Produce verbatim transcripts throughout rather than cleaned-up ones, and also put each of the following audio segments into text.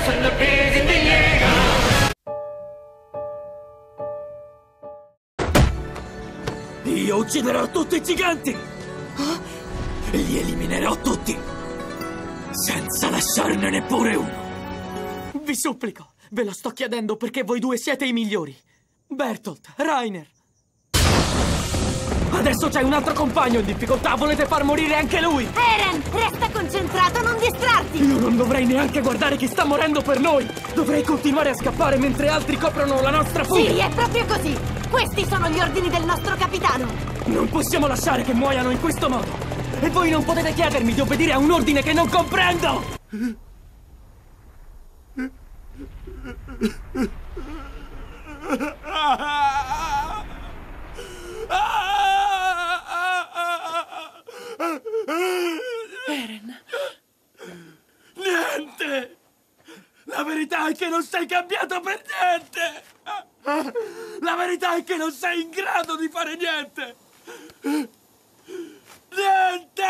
and the beers in the air. Io ucciderò tutti i giganti! Li eliminerò tutti! Senza lasciarne neppure uno! Vi supplico, ve lo sto chiedendo perché voi due siete i migliori! Bertolt, Rainer! Adesso c'è un altro compagno in difficoltà, volete far morire anche lui! Eren, resta concentrato, non distrarti! Io non dovrei neanche guardare chi sta morendo per noi! Dovrei continuare a scappare mentre altri coprono la nostra fuga! Sì, è proprio così! Questi sono gli ordini del nostro capitano! Non possiamo lasciare che muoiano in questo modo! E voi non potete chiedermi di obbedire a un ordine che non comprendo! Eren. Niente! La verità è che non sei cambiato per niente! La verità è che non sei in grado di fare niente! Niente!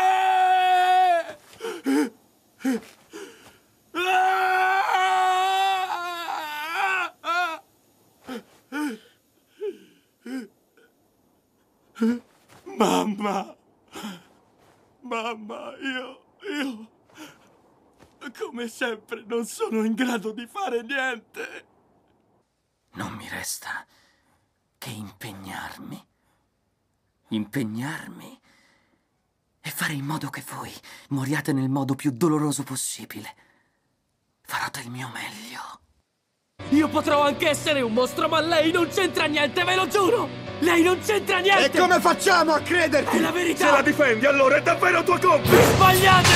Mamma! Mamma, io... io... come sempre non sono in grado di fare niente. Non mi resta che impegnarmi. Impegnarmi e fare in modo che voi moriate nel modo più doloroso possibile. Farò del mio meglio. Io potrò anche essere un mostro, ma lei non c'entra niente, ve lo giuro! Lei non c'entra niente! E come facciamo a crederti? È la verità! Se la difendi, allora è davvero tuo compito! Vi sbagliate!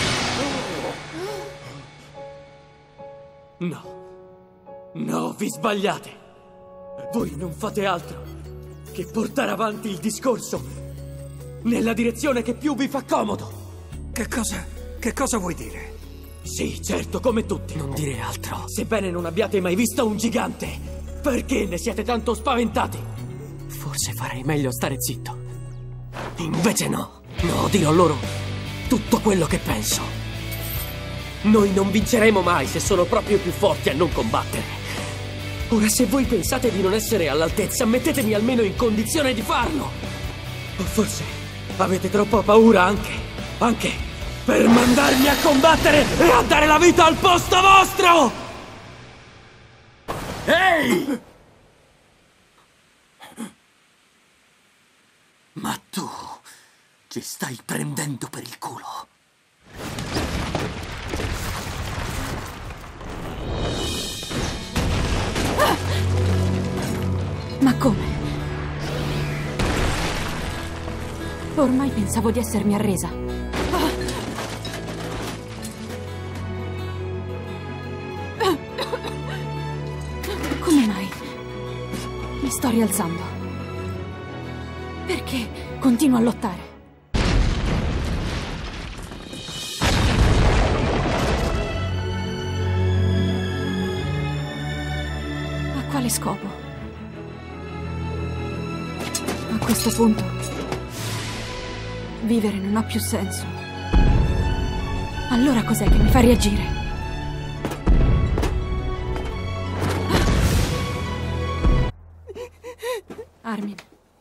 No. No, vi sbagliate! Voi non fate altro che portare avanti il discorso nella direzione che più vi fa comodo. Che cosa... che cosa vuoi dire? Sì, certo, come tutti. Non dire altro. Sebbene non abbiate mai visto un gigante, perché ne siete tanto spaventati? Forse farei meglio stare zitto. Invece no. No, dirò loro tutto quello che penso. Noi non vinceremo mai se sono proprio più forti a non combattere. Ora, se voi pensate di non essere all'altezza, mettetemi almeno in condizione di farlo. O forse avete troppa paura anche, anche per mandarmi a combattere e a dare la vita al posto vostro! Ehi! Ma tu ci stai prendendo per il culo. Ma come? Ormai pensavo di essermi arresa. Come mai? Mi sto rialzando. Perché continuo a lottare? A quale scopo? A questo punto, vivere non ha più senso. Allora cos'è che mi fa reagire? Armin.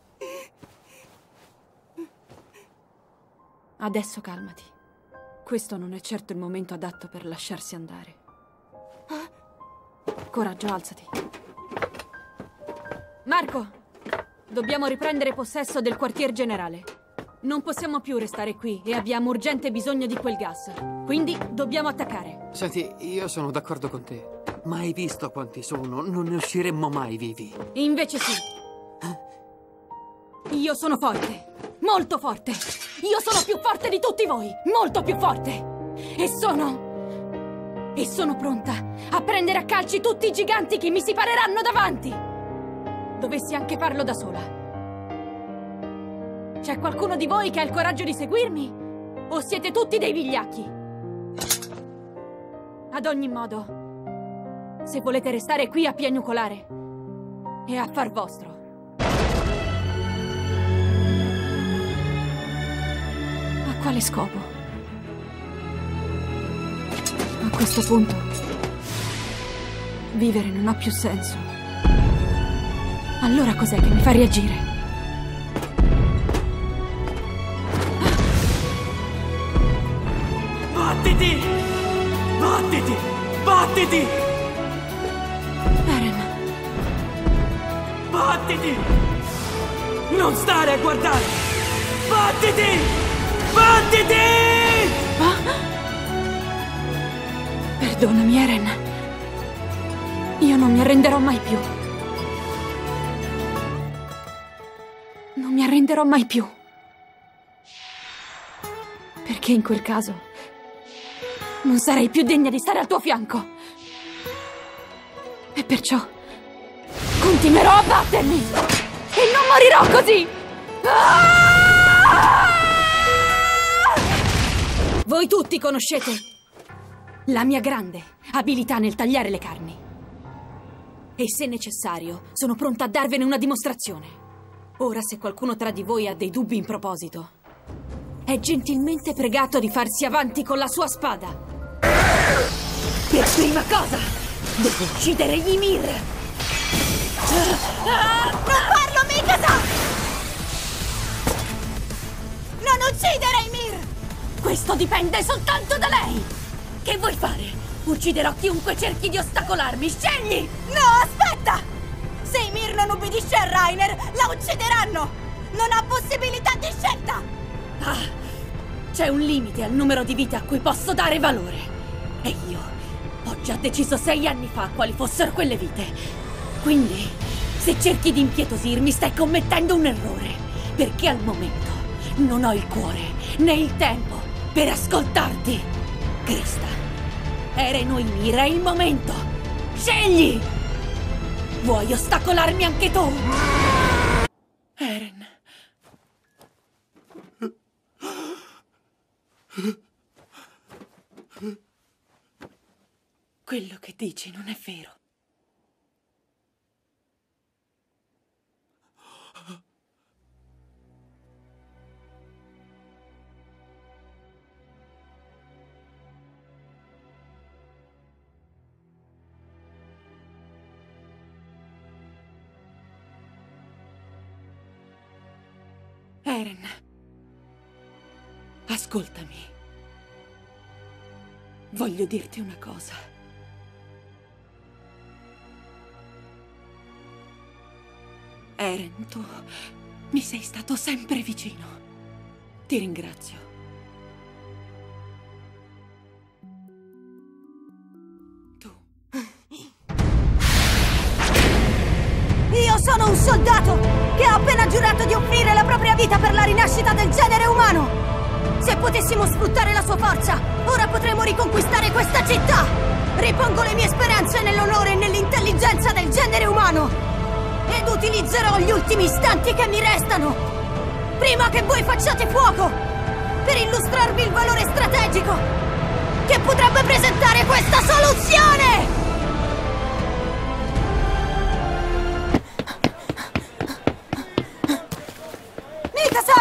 Adesso calmati. Questo non è certo il momento adatto per lasciarsi andare. Coraggio, alzati. Marco! Dobbiamo riprendere possesso del quartier generale. Non possiamo più restare qui e abbiamo urgente bisogno di quel gas. Quindi dobbiamo attaccare. Senti, io sono d'accordo con te. Mai visto quanti sono, non ne usciremmo mai vivi. Invece sì. Io sono forte. Molto forte. Io sono più forte di tutti voi. Molto più forte. E sono... E sono pronta a prendere a calci tutti i giganti che mi si pareranno davanti. Dovessi anche farlo da sola. C'è qualcuno di voi che ha il coraggio di seguirmi? O siete tutti dei vigliacchi? Ad ogni modo, se volete restare qui a piagnucolare, è a far vostro. A quale scopo? A questo punto, Vivere non ha più senso. Allora cos'è che mi fa reagire? Battiti! Battiti! Battiti! Eren, Battiti! Non stare a guardare! Battiti! Battiti! perdonami, Eren. Io non mi arrenderò mai più. Non mi arrenderò mai più. Perché in quel caso non sarei più degna di stare al tuo fianco. E perciò continuerò a battermi e non morirò così. Ah! Voi tutti conoscete la mia grande abilità nel tagliare le carni. E se necessario, sono pronta a darvene una dimostrazione. Ora, se qualcuno tra di voi ha dei dubbi in proposito, è gentilmente pregato di farsi avanti con la sua spada. Per prima cosa, devo uccidere Ymir! Non farlo, Mikasa! Non uccidere Ymir! Questo dipende soltanto da lei! Che vuoi fare? Ucciderò chiunque cerchi di ostacolarmi, scegli! No, aspetta! Se Ymir non ubbidisce a Reiner, la uccideranno! Non ha possibilità di scelta! Ah, c'è un limite al numero di vite a cui posso dare valore. E io ho già deciso sei anni fa quali fossero quelle vite. Quindi, se cerchi di impietosirmi, stai commettendo un errore. Perché al momento non ho il cuore né il tempo per ascoltarti. Krista, Eren o Ymir, è il momento. Scegli! Vuoi ostacolarmi anche tu? Eren. Quello che dici non è vero. Eren, ascoltami. Voglio dirti una cosa. Eren, tu mi sei stato sempre vicino. Ti ringrazio. Tu. Io sono un soldato che ha appena giurato di offrire la propria vita per la rinascita del genere umano. Se potessimo sfruttare la sua forza, ora potremmo riconquistare questa città. Ripongo le mie speranze nell'onore e nell'intelligenza del genere umano. Ed utilizzerò gli ultimi istanti che mi restano, prima che voi facciate fuoco, per illustrarvi il valore strategico che potrebbe presentare questa soluzione! Mikasa!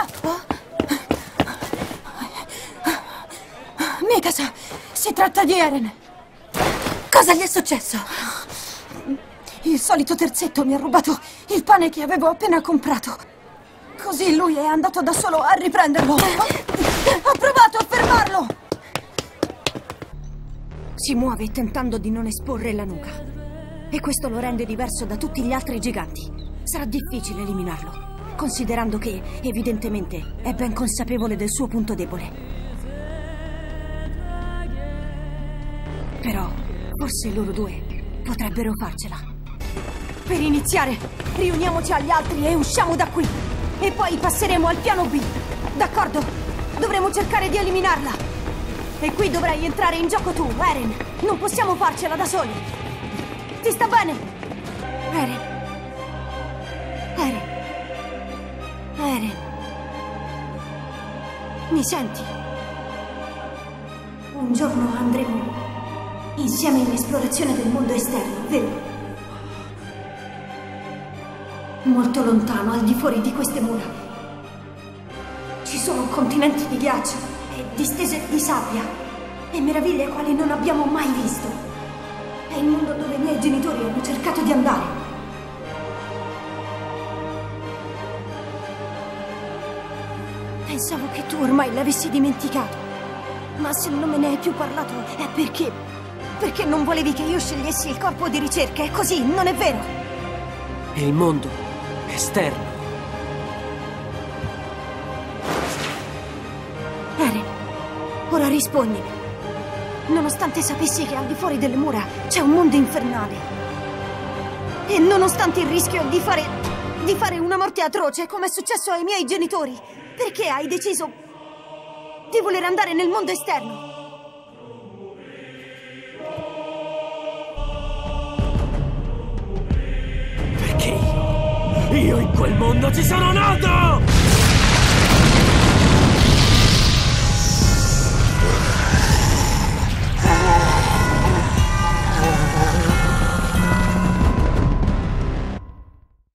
Mikasa, si tratta di Eren. Cosa gli è successo? Il solito terzetto mi ha rubato il pane che avevo appena comprato. Così lui è andato da solo a riprenderlo. Ho provato a fermarlo! Si muove tentando di non esporre la nuca. E questo lo rende diverso da tutti gli altri giganti. Sarà difficile eliminarlo, considerando che, evidentemente, è ben consapevole del suo punto debole. Però, forse loro due potrebbero farcela. Per iniziare, riuniamoci agli altri e usciamo da qui. E poi passeremo al piano B. D'accordo? Dovremo cercare di eliminarla. E qui dovrai entrare in gioco tu, Eren. Non possiamo farcela da soli. Ti sta bene? Eren. Eren. Eren. Mi senti? Un giorno andremo insieme in esplorazione del mondo esterno, vero? Molto lontano, al di fuori di queste mura. Ci sono continenti di ghiaccio e distese di sabbia e meraviglie quali non abbiamo mai visto. È il mondo dove i miei genitori hanno cercato di andare. Pensavo che tu ormai l'avessi dimenticato. Ma se non me ne hai più parlato è perché... perché non volevi che io scegliessi il corpo di ricerca, è così, non è vero? Il mondo esterno. Eren, ora rispondimi. Nonostante sapessi che al di fuori delle mura c'è un mondo infernale, e nonostante il rischio di fare... di fare una morte atroce come è successo ai miei genitori, perché hai deciso di voler andare nel mondo esterno? Perché io... io in quel mondo ci sono nato!